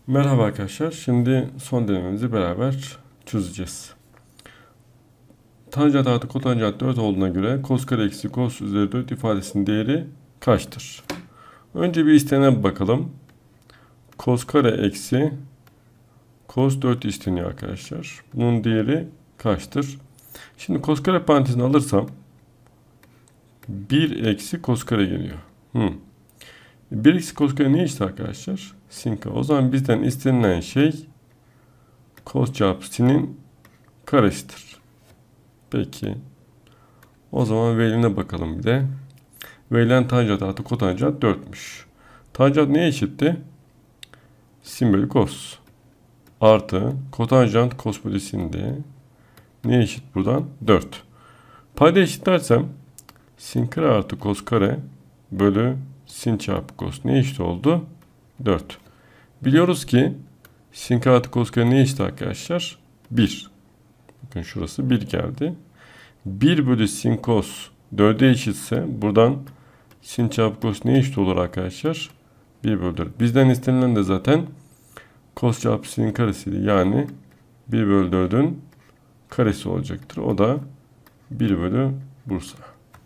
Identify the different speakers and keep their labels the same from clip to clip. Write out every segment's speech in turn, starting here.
Speaker 1: Merhaba arkadaşlar. Şimdi son denememizi beraber çözeceğiz. Tanjant artı kotanjant 4 olduğuna göre cos kare eksi cos üzeri 4 ifadesinin değeri kaçtır? Önce bir istenene bakalım. Cos kare eksi cos 4 isteniyor arkadaşlar. Bunun değeri kaçtır? Şimdi cos kare parantezini alırsam 1 eksi cos kare geliyor. 1 eksi cos kare ne işte arkadaşlar? Sin kare. O zaman bizden istenilen şey cos çarpı sin'in karesidir. Peki. O zaman veriline bakalım bir de. Verilen tanjant artı kotanjant 4'müş. Tanjant neye eşitti? Sin bölü cos. Artı kotanjant cos bölü sin'de. Neye eşit buradan? 4. Payda eşitlersem sin kare artı cos kare bölü sin çarpı cos neye eşit oldu? 4. Biliyoruz ki sin kare artı cos kare neye eşit arkadaşlar? 1. Bakın şurası 1 geldi. 1 bölü sin cos 4'e eşitse buradan sin çarpı cos neye eşit olur arkadaşlar? 1 bölü 4. Bizden istenilen de zaten cos çarpı sin'in karesiydi. Yani 1 bölü 4'ün karesi olacaktır. O da 1 bölü Bursa.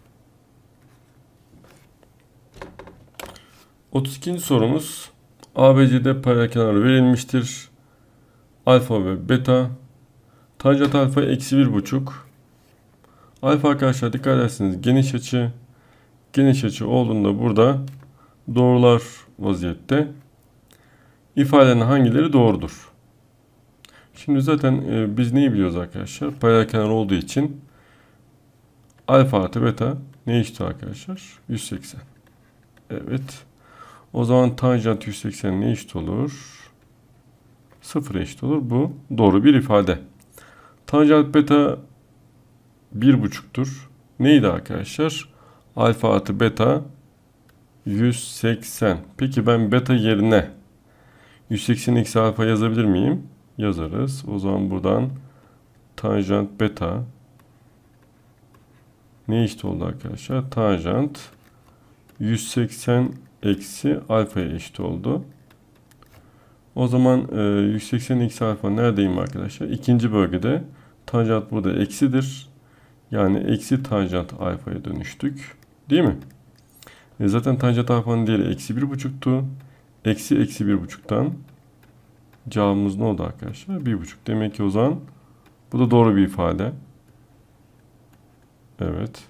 Speaker 1: 32. sorumuz. ABC'de paralel kenar verilmiştir. Alfa ve beta. Tanjant alfa eksi 1,5. Alfa arkadaşlar dikkat ederseniz geniş açı. Geniş açı olduğunda burada doğrular vaziyette. İfadenin hangileri doğrudur? Şimdi zaten biz neyi biliyoruz arkadaşlar? Paralel kenar olduğu için alfa artı beta ne eşit arkadaşlar? 180. Evet. O zaman tanjant 180 ne eşit olur? 0 eşit olur. Bu doğru bir ifade. Tanjant beta 1,5'tur. Neydi arkadaşlar? Alfa artı beta 180. Peki ben beta yerine 180 eksi alfa yazabilir miyim? Yazarız. O zaman buradan tanjant beta ne eşit oldu arkadaşlar? Tanjant 180 eksi alfaya eşit oldu. O zaman 180 eksi alfa neredeyim arkadaşlar? İkinci bölgede. Tanjant burada eksidir. Yani eksi tanjant alfaya dönüştük. Değil mi? Zaten tanjant alfanın değeri eksi 1,5'tu. Eksi 1,5'tan cevabımız ne oldu arkadaşlar? 1,5. Demek ki o zaman bu da doğru bir ifade. Evet.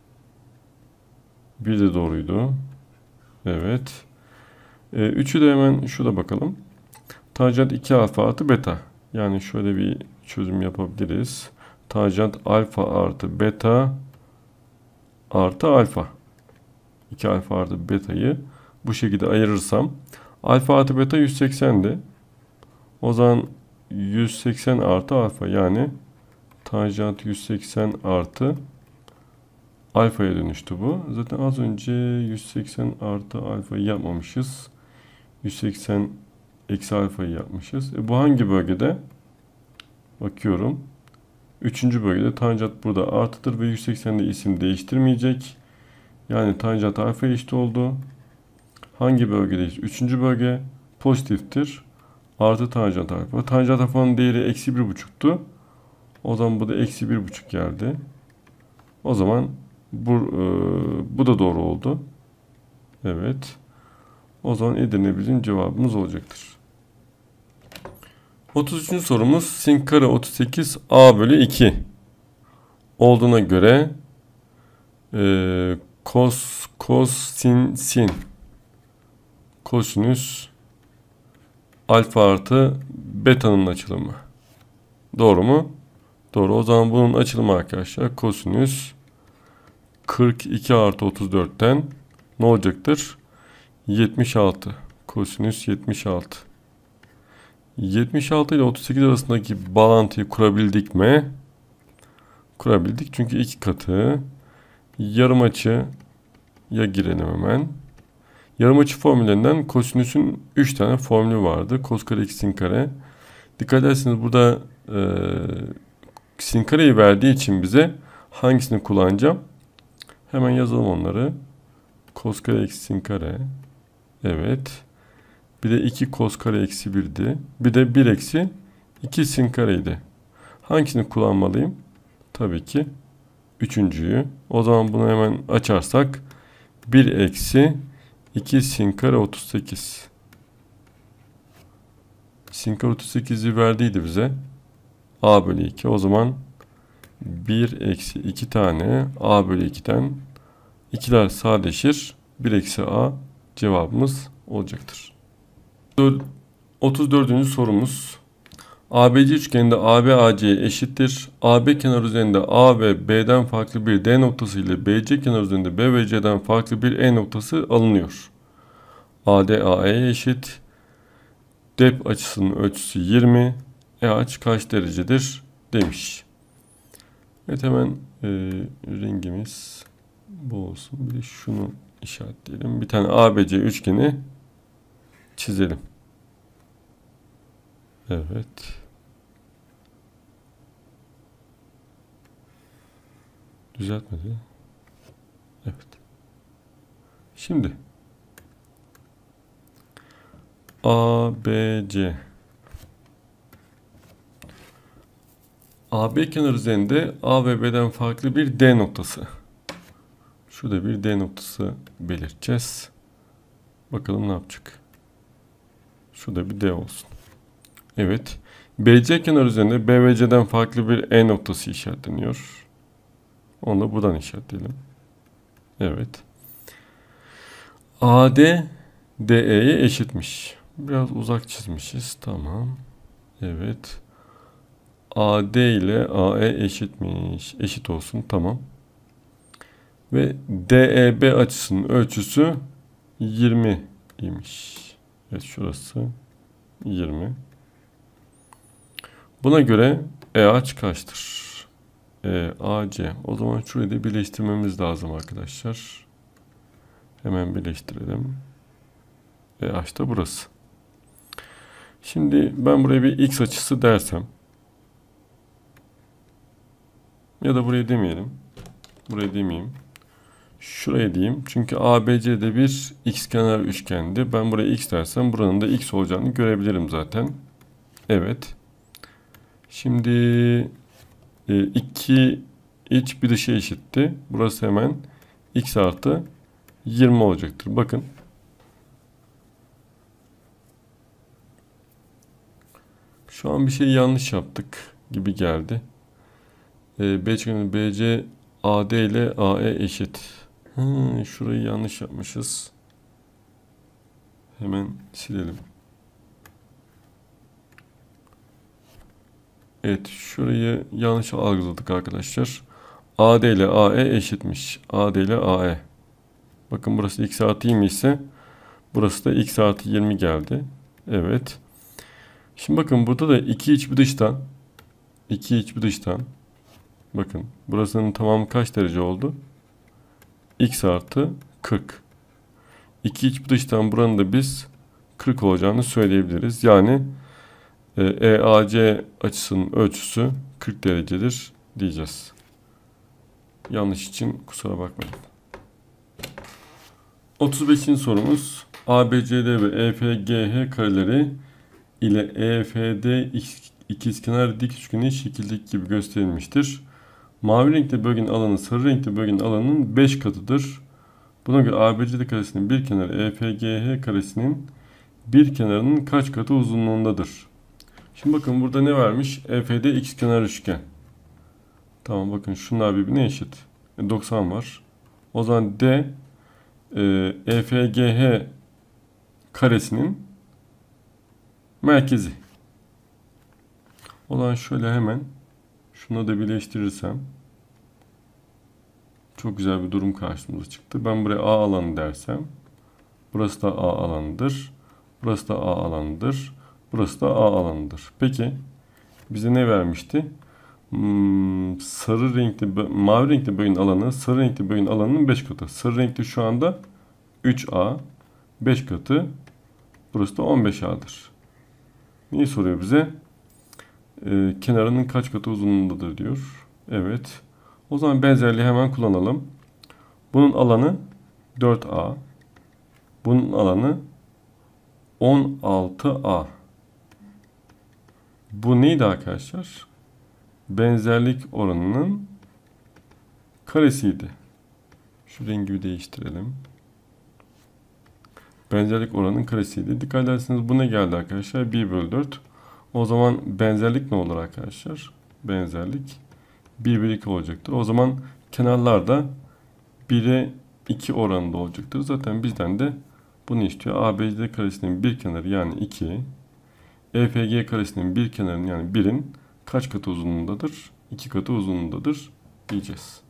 Speaker 1: Bir de doğruydu. Evet. 3'ü de hemen şurada bakalım. Tanjant 2 alfa artı beta. Yani şöyle bir çözüm yapabiliriz. Tanjant alfa artı beta artı alfa. 2 alfa artı beta'yı bu şekilde ayırırsam alfa artı beta 180'di. O zaman 180 artı alfa yani tanjant 180 artı alfaya dönüştü bu. Zaten az önce 180 artı alfayı yapmamışız. 180 eksi alfayı yapmışız. Bu hangi bölgede? Bakıyorum. 3. bölgede tanjant burada artıdır ve 180'de isim değiştirmeyecek. Yani tanjant alfa eşit oldu. Hangi bölgedeyiz? 3. bölge pozitiftir. Artı tanjant alfa. Tanjant alfanın değeri eksi 1,5'tu. O zaman bu da eksi 1,5 geldi. O zaman bu da doğru oldu. Evet. O zaman Edirne bizim cevabımız olacaktır. 33. sorumuz sin kare 38 a bölü 2 olduğuna göre cos sin kosinüs alfa artı beta'nın açılımı. Doğru mu? Doğru. O zaman bunun açılımı arkadaşlar kosinüs 42 artı 34'ten ne olacaktır? 76. Kosinüs 76. 76 ile 38 arasındaki bağlantıyı kurabildik mi? Kurabildik. Çünkü 2 katı. Yarım açıya girelim hemen. Yarım açı formüllerinden kosinüsün 3 tane formülü vardı. Kos kare eksi sin kare. Dikkat ederseniz burada sin kareyi verdiği için bize hangisini kullanacağım? Hemen yazalım onları. Kos kare eksi sin kare. Evet. Bir de 2 cos kare eksi 1'di. Bir de 1 eksi 2 sin kareydi. Hangisini kullanmalıyım? Tabii ki üçüncüyü. O zaman bunu hemen açarsak 1 eksi 2 sin kare 38. Sin kare 38'i verdiydi bize. A bölü 2. O zaman 1 eksi 2 tane A bölü 2'den 2'ler sadeleşir. 1 eksi A cevabımız olacaktır. 34. sorumuz. ABC üçgeninde AB AC'ye eşittir. AB kenar üzerinde A ve B'den farklı bir D noktası ile BC kenar üzerinde B ve C'den farklı bir E noktası alınıyor. AD AE'ye eşit. Dep açısının ölçüsü 20. E açı kaç derecedir demiş. Evet, hemen rengimiz bu olsun. Bir de şunu işaretleyelim. Bir tane ABC üçgeni çizelim. Evet. Düzeltmedi. Evet. Şimdi ABC AB kenar üzerinde A ve B'den farklı bir D noktası. Şurada bir D noktası belirteceğiz. Bakalım ne yapacak. Şurada bir D olsun. Evet. BC kenar üzerinde B ve C'den farklı bir E noktası işaretleniyor. Onu da buradan işaretleyelim. Evet. AD DE'ye eşitmiş. Biraz uzak çizmişiz. Tamam. Evet. AD ile AE eşitmiş. Eşit olsun. Tamam. Ve DEB açısının ölçüsü 20 imiş. Evet, şurası 20. Buna göre EH kaçtır? AC. O zaman şurayı da birleştirmemiz lazım arkadaşlar. Hemen birleştirelim. EH da burası. Şimdi ben buraya bir X açısı dersem, ya da buraya demeyelim. Buraya demeyeyim. Şuraya diyeyim. Çünkü ABC'de bir ikizkenar üçgendi. Ben buraya X dersem buranın da X olacağını görebilirim zaten. Evet. Şimdi 2 iç bir dışa eşitti. Burası hemen X artı 20 olacaktır. Bakın. Şu an bir şey yanlış yaptık gibi geldi. BC AD ile AE eşit. Şurayı yanlış yapmışız. Hemen silelim. Evet, şurayı yanlış algıladık arkadaşlar. AD ile AE eşitmiş. AD ile AE. Bakın burası X artı 20 ise burası da X artı 20 geldi. Evet. Şimdi bakın burada da 2 iç bir dıştan. 2 iç bir dıştan. Bakın burasının tamamı kaç derece oldu? X artı 40. 2 iç bir dıştan buranın da biz 40 olacağını söyleyebiliriz. Yani EAC açısının ölçüsü 40 derecedir diyeceğiz. Yanlış için kusura bakmayın. 35. sorumuz. ABCD ve EFGH kareleri ile EFD ikizkenar dik üçgeni şekildeki gibi gösterilmiştir. Mavi renkli bölgenin alanı sarı renkli bölgenin alanının 5 katıdır. Buna göre ABCD karesinin bir kenarı EFGH karesinin bir kenarının kaç katı uzunluğundadır? Şimdi bakın burada ne vermiş? EFD ikizkenar üçgen. Tamam, bakın şunlar birbirine eşit. 90 var. O zaman D EFGH karesinin merkezi. O zaman şöyle hemen şunu da birleştirirsem çok güzel bir durum karşımıza çıktı. Ben buraya A alanı dersem burası da A alanıdır. Burası da A alanıdır. Burası da A alanıdır. Peki bize ne vermişti? Sarı renkli, mavi renkli bölgenin alanı sarı renkli bölgenin alanının 5 katı. Sarı renkli şu anda 3A, 5 katı. Burası da 15A'dır. Neyi soruyor bize? Kenarının kaç katı uzunluğundadır diyor. Evet. O zaman benzerliği hemen kullanalım. Bunun alanı 4A. Bunun alanı 16A. Bu neydi arkadaşlar? Benzerlik oranının karesiydi. Şu rengi bir değiştirelim. Benzerlik oranının karesiydi. Dikkat ederseniz bu ne geldi arkadaşlar? 1 bölü 4. O zaman benzerlik ne olur arkadaşlar? Benzerlik 1 bölü 2 olacaktır. O zaman kenarlarda 1'e 2 oranında olacaktır. Zaten bizden de bunu istiyor. ABCD karesinin bir kenarı yani 2. EFG karesinin bir kenarının yani 1'in kaç katı uzunluğundadır? 2 katı uzunluğundadır diyeceğiz.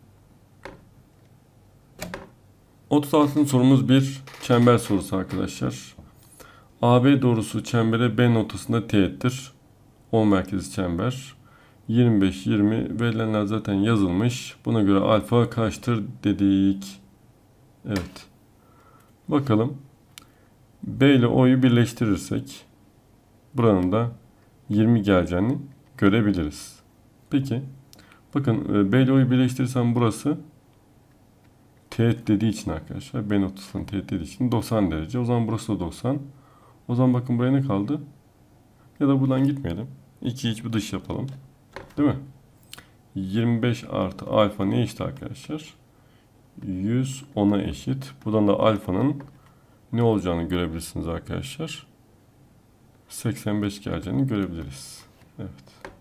Speaker 1: 36. sorumuz bir çember sorusu arkadaşlar. AB doğrusu çembere B noktasında teğettir. 10 merkezli çember. 25, 20 verilenler zaten yazılmış. Buna göre alfa kaçtır dedik. Evet. Bakalım. B ile O'yu birleştirirsek buranın da 20 geleceğini görebiliriz. Peki. Bakın B ile O'yu birleştirirsem burası teğet dediği için arkadaşlar. B noktasının teğet dediği için 90 derece. O zaman burası da 90. O zaman bakın buraya ne kaldı? Ya da buradan gitmeyelim. 2 iç bir dış yapalım. Değil mi? 25 artı alfa ne eşit arkadaşlar? 100 10'a eşit. Buradan da alfanın ne olacağını görebilirsiniz arkadaşlar. 85 geleceğini görebiliriz. Evet.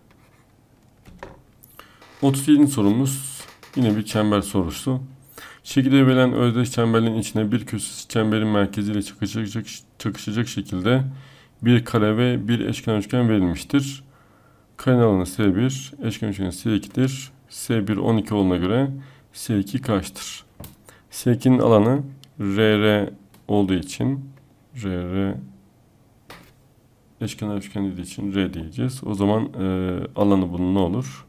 Speaker 1: 37. sorumuz yine bir çember sorusu. Şekilde verilen özdeş çemberlerin içine bir köşesi çemberin merkeziyle çakışacak şekilde bir kare ve bir eşkenar üçgen verilmiştir. Karenin alanı S1, eşkenar üçgen S2'dir. S1 12 olduğuna göre S2 kaçtır? S2'nin alanı RR olduğu için RR eşkenar üçgen dediği için R diyeceğiz. O zaman alanı bunun ne olur?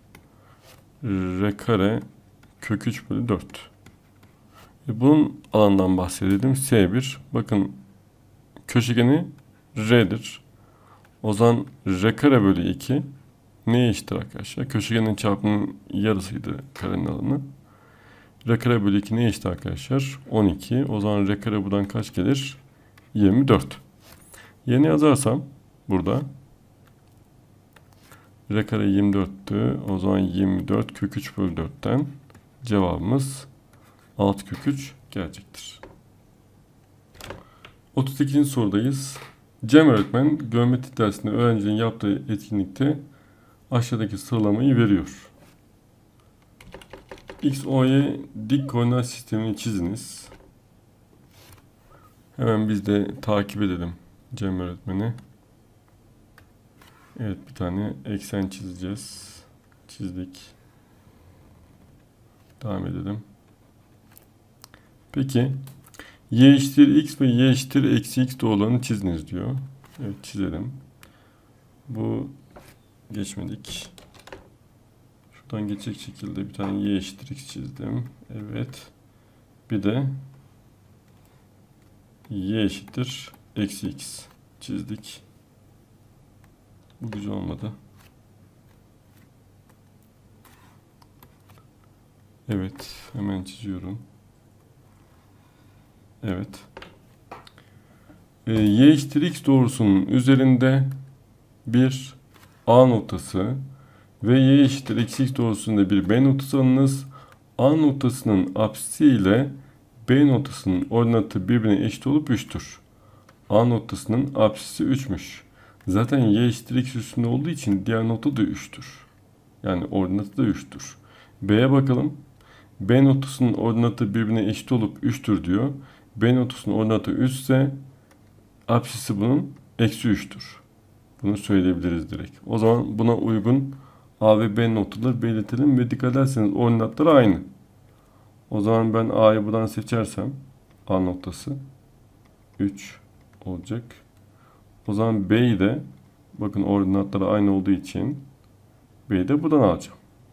Speaker 1: R kare kök 3 bölü 4. Bunun alanından bahsedelim. S1. Bakın köşegeni R'dir. O zaman R kare bölü 2 neye eşittir arkadaşlar? Köşegenin çarpımının yarısıydı karenin alanı. R kare bölü 2 neye eşit arkadaşlar? 12. O zaman R kare buradan kaç gelir? 24. Yerine yazarsam burada R kare 24'tü. O zaman 24 kök 3 bölü 4'ten cevabımız 6 kök 3 gelecektir. 38. sorudayız. Cem öğretmen geometri dersinde öğrencinin yaptığı etkinlikte aşağıdaki sıralamayı veriyor. X, O, Y dik koordinat sistemini çiziniz. Hemen biz de takip edelim Cem öğretmeni. Evet, bir tane eksen çizeceğiz. Çizdik. Devam edelim. Peki y eşittir x ve y eşittir eksi x doğrularını çiziniz diyor. Evet, çizelim. Bu geçmedik. Şuradan geçecek şekilde bir tane y eşittir x çizdim. Evet. Bir de y eşittir eksi x çizdik. Bu güzel olmadı. Evet, hemen çiziyorum. Evet. Y eşittir x doğrusunun üzerinde bir A noktası ve y eşittir eksi x doğrusunda bir B noktası alınız. A noktasının apsisi ile B noktasının ordinatı birbirine eşit olup 3'tür. A noktasının apsisi 3'müş. Zaten y eşittir x üstünde olduğu için diğer nokta da 3'tür. Yani ordinatı da 3'tür. B'ye bakalım. B noktasının ordinatı birbirine eşit olup 3'tür diyor. B noktasının ordinatı 3 ise apsisi bunun eksi 3'tür. Bunu söyleyebiliriz direkt. O zaman buna uygun A ve B noktaları belirtelim ve dikkat ederseniz ordinatları aynı. O zaman ben A'yı buradan seçersem A noktası 3 olacak. O zaman B'yi de bakın ordinatları aynı olduğu için B'yi de buradan alacağım.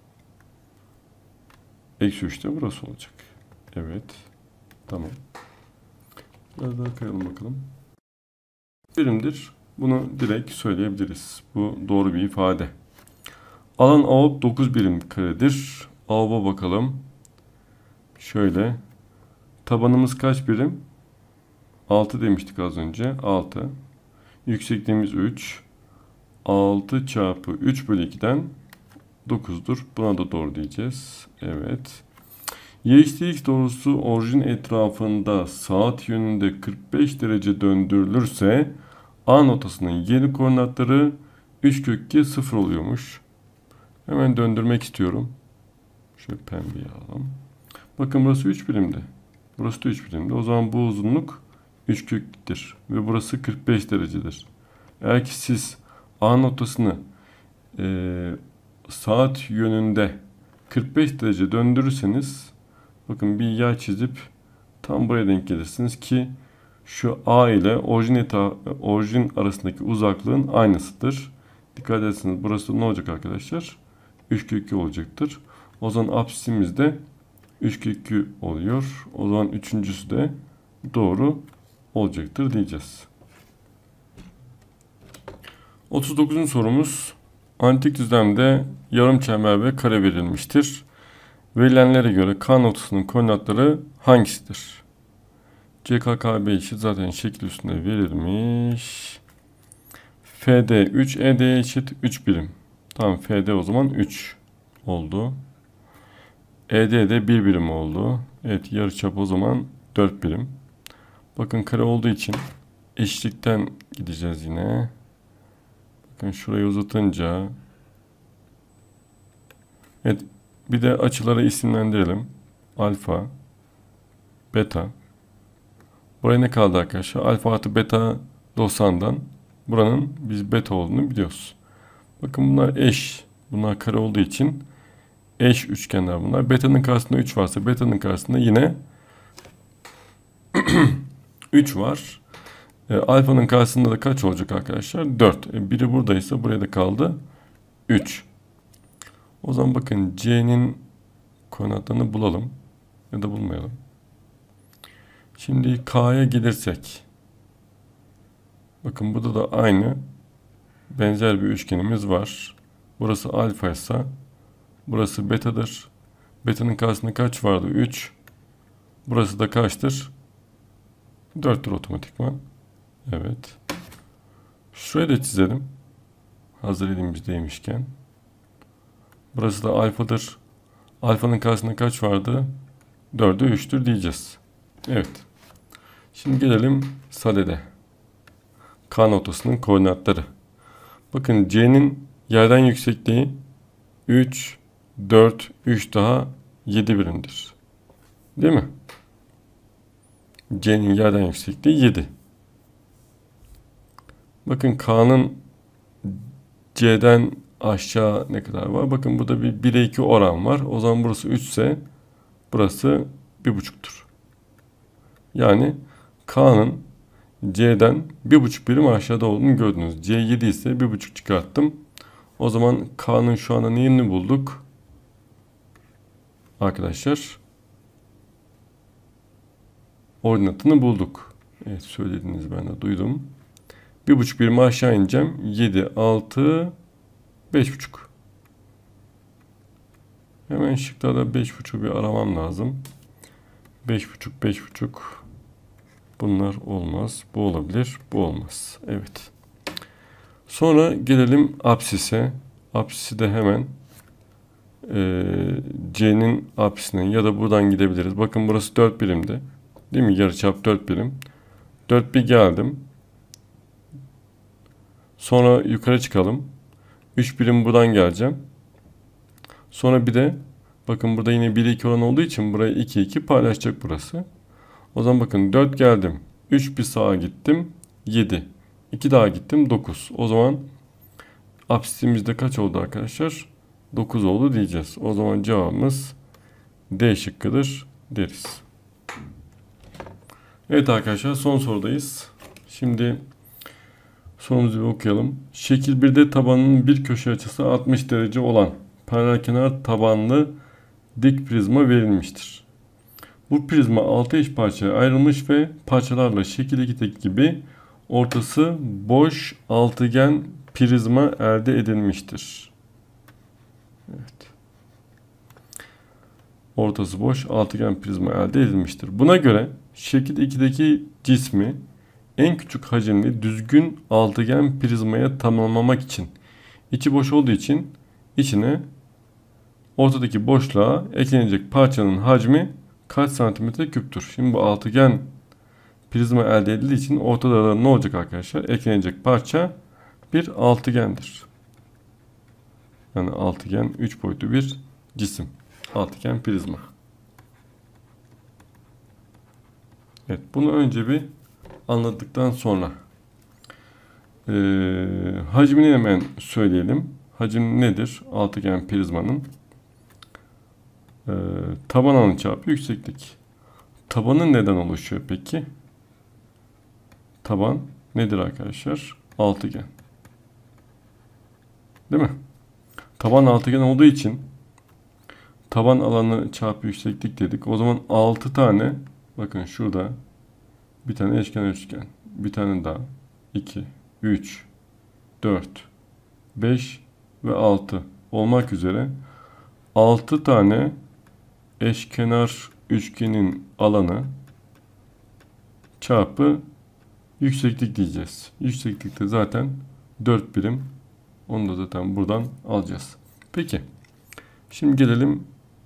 Speaker 1: Eksi 3 de burası olacak. Evet. Tamam. Biraz daha kayalım bakalım. Birimdir. Bunu direkt söyleyebiliriz. Bu doğru bir ifade. Alan AOB 9 birim karedir. AOB'a bakalım. Şöyle. Tabanımız kaç birim? 6 demiştik az önce. 6. Yüksekliğimiz 3. 6 çarpı 3 bölü 2'den 9'dur. Buna da doğru diyeceğiz. Evet. Y eşittir x doğrusu orijin etrafında saat yönünde 45 derece döndürülürse A noktasının yeni koordinatları 3 kök 2 0 oluyormuş. Hemen döndürmek istiyorum. Şöyle pembeyi alalım. Bakın burası 3 birimdi. Burası da 3 birimdi. O zaman bu uzunluk 3 köktir. Ve burası 45 derecedir. Eğer ki siz A noktasını saat yönünde 45 derece döndürürseniz bakın bir yay çizip tam buraya denk gelirsiniz ki şu A ile orijin arasındaki uzaklığın aynısıdır. Dikkat ederseniz burası ne olacak arkadaşlar? 3 kök 2 olacaktır. O zaman apsisimiz de 3 kök 2 oluyor. O zaman üçüncüsü de doğru olacaktır diyeceğiz. 39. sorumuz. Antik düzlemde yarım çember ve kare verilmiştir. Verilenlere göre K noktasının koordinatları hangisidir? CKKB eşit zaten şekil üstünde verilmiş. FD 3, ED eşit 3 birim. Tamam, FD o zaman 3 oldu. ED de 1 birim oldu. Evet, yarıçap o zaman 4 birim. Bakın kare olduğu için eşitlikten gideceğiz yine. Bakın şurayı uzatınca. Evet, bir de açıları isimlendirelim. Alfa, beta. Buraya ne kaldı arkadaşlar? Alfa artı beta 90'dan buranın biz beta olduğunu biliyoruz. Bakın bunlar eş. Bunlar kare olduğu için eş üçgenler bunlar. Beta'nın karşısında 3 varsa beta'nın karşısında yine 3 var. Alfa'nın karşısında da kaç olacak arkadaşlar? 4. Biri buradaysa buraya da kaldı 3. O zaman bakın C'nin koordinatlarını bulalım. Ya da bulmayalım. Şimdi K'ya gelirsek. Bakın burada da aynı benzer bir üçgenimiz var. Burası alfa ise burası beta'dır. Beta'nın karşısında kaç vardı? 3. Burası da kaçtır? 4'tür otomatikman. Evet. Şurayı da çizelim. Hazır elimizdeymişken. Burası da alfadır. Alfanın karşısında kaç vardı? 4'e 3'tür diyeceğiz. Evet. Şimdi gelelim sadede. K noktasının koordinatları. Bakın C'nin yerden yüksekliği 3, 4, 3 daha 7 birimdir. Değil mi? C'nin yerden yüksekliği 7. Bakın K'nın C'den aşağı ne kadar var? Bakın burada bir 1'e 2 oran var. O zaman burası 3 ise burası 1,5'tur. Yani K'nın C'den 1,5 birim aşağıda olduğunu gördünüz. C 7 ise 1,5 çıkarttım. O zaman K'nın şu anda neyini bulduk? Arkadaşlar ordinatını bulduk. Evet, söylediğinizi ben de duydum. 1,5 birim aşağı ineceğim. 7, 6, 5,5. Hemen şıklarda 5,5'u bir aramam lazım. 5,5, 5,5. Bunlar olmaz. Bu olabilir. Bu olmaz. Evet. Sonra gelelim apsise. Apsisi de hemen C'nin apsisine ya da buradan gidebiliriz. Bakın burası 4 birimdi. Değil mi? Yarıçap 4 birim. 4 bir geldim. Sonra yukarı çıkalım. 3 birim buradan geleceğim. Sonra bir de bakın burada yine 1-2 oran olduğu için burayı 2-2 paylaşacak burası. O zaman bakın 4 geldim. 3 bir sağa gittim. 7. 2 daha gittim. 9. O zaman apsisimizde kaç oldu arkadaşlar? 9 oldu diyeceğiz. O zaman cevabımız D şıkkıdır deriz. Evet arkadaşlar, son sorudayız. Şimdi sorumuzu bir okuyalım. Şekil 1'de tabanının bir köşe açısı 60 derece olan paralelkenar tabanlı dik prizma verilmiştir. Bu prizma 6 eş parçaya ayrılmış ve parçalarla şekil 2'deki gibi ortası boş altıgen prizma elde edilmiştir. Evet. Ortası boş altıgen prizma elde edilmiştir. Buna göre şekil 2'deki cismi en küçük hacimli düzgün altıgen prizmaya tamamlamak için, içi boş olduğu için içine ortadaki boşluğa eklenecek parçanın hacmi kaç santimetre küptür? Şimdi bu altıgen prizma elde edildiği için ortada ne olacak arkadaşlar? Eklenecek parça bir altıgendir. Yani altıgen 3 boyutlu bir cisim. Altıgen prizma. Evet, bunu önce bir anladıktan sonra hacmini hemen söyleyelim. Hacim nedir? Altıgen prizmanın taban alanı çarpı yükseklik. Tabanı neden oluşuyor peki? Taban nedir arkadaşlar? Altıgen. Değil mi? Taban altıgen olduğu için taban alanı çarpı yükseklik dedik. O zaman 6 tane, bakın şurada bir tane eşkenar üçgen, bir tane daha, 2, 3, 4, 5 ve 6 olmak üzere 6 tane eşkenar üçgenin alanı çarpı yükseklik diyeceğiz. Yükseklikte zaten 4 birim. Onu da zaten buradan alacağız. Peki. Şimdi gelelim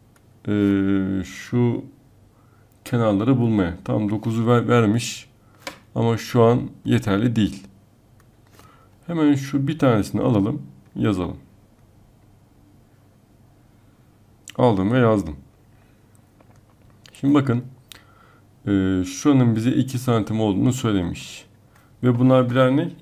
Speaker 1: şu kenarları bulmaya. Tam 9'u vermiş. Ama şu an yeterli değil. Hemen şu bir tanesini alalım. Yazalım. Aldım ve yazdım. Şimdi bakın. Şuranın bize 2 santim olduğunu söylemiş. Ve bunlar birer ne?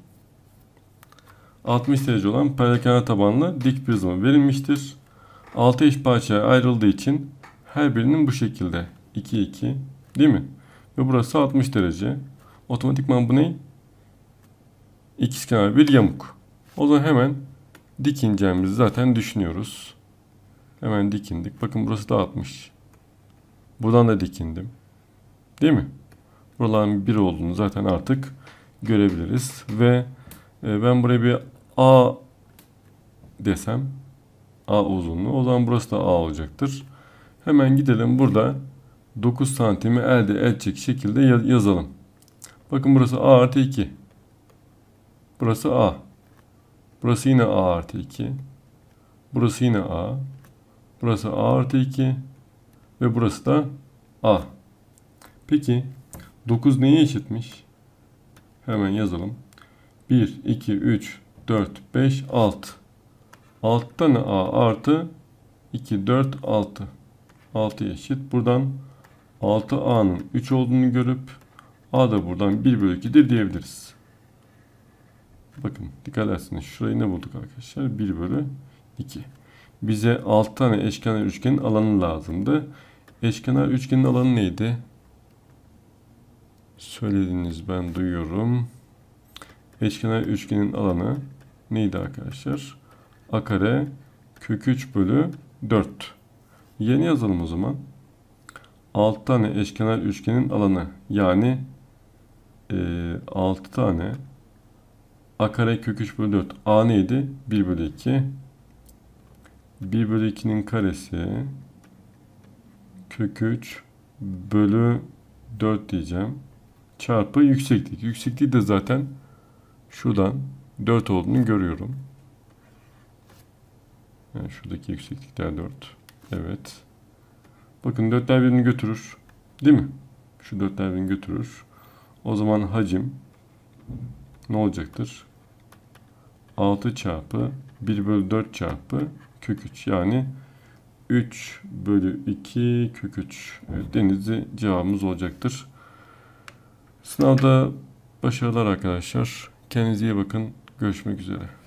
Speaker 1: 60 derece olan paralelkenar tabanlı dik prizma verilmiştir. 6 eş parçaya ayrıldığı için her birinin bu şekilde 2 2 değil mi? Ve burası 60 derece. Otomatikman bu ne? İkizkenar bir yamuk. O zaman hemen dikineceğimizi zaten düşünüyoruz. Hemen dikindik. Bakın burası da 60. Buradan da dikindim. Değil mi? Buraların 1 olduğunu zaten artık görebiliriz. Ve ben buraya bir A desem, A uzunluğu. O zaman burası da A olacaktır. Hemen gidelim burada 9 santimi elde edecek şekilde yazalım. Bakın burası A artı 2. Burası A. Burası yine A artı 2. Burası yine A. Burası A artı 2. Ve burası da A. Peki 9 neye eşitmiş? Hemen yazalım. 1, 2, 3, 4, 5, 6. 6 tane A artı 2, 4, 6. 6 eşit. Buradan 6A'nın 3 olduğunu görüp A da buradan 1 bölü 2'dir diyebiliriz. Bakın dikkat ederseniz şurayı ne bulduk arkadaşlar? 1 bölü 2. Bize 6 tane eşkenar üçgenin alanı lazımdı. Eşkenar üçgenin alanı neydi? Söylediğiniz ben duyuyorum. Eşkenar üçgenin alanı neydi arkadaşlar? A kare kök 3 bölü 4. Yeni yazalım o zaman. 6 tane eşkenar üçgenin alanı yani 6 tane A kare kök 3 bölü 4. A neydi? 1 bölü 2. 1 bölü 2'nin karesi kök 3 bölü 4 diyeceğim. Çarpı yükseklik. Yüksekliği de zaten şuradan 4 olduğunu görüyorum. Yani şuradaki yükseklikler 4. Evet. Bakın 4'ler birbirini götürür. Değil mi? Şu 4'ler birbirini götürür. O zaman hacim ne olacaktır? 6 çarpı 1 bölü 4 çarpı kök 3. Yani 3 bölü 2 kök 3. Evet, denizli cevabımız olacaktır. Sınavda başarılar arkadaşlar. Kendinize iyi bakın. Görüşmek üzere.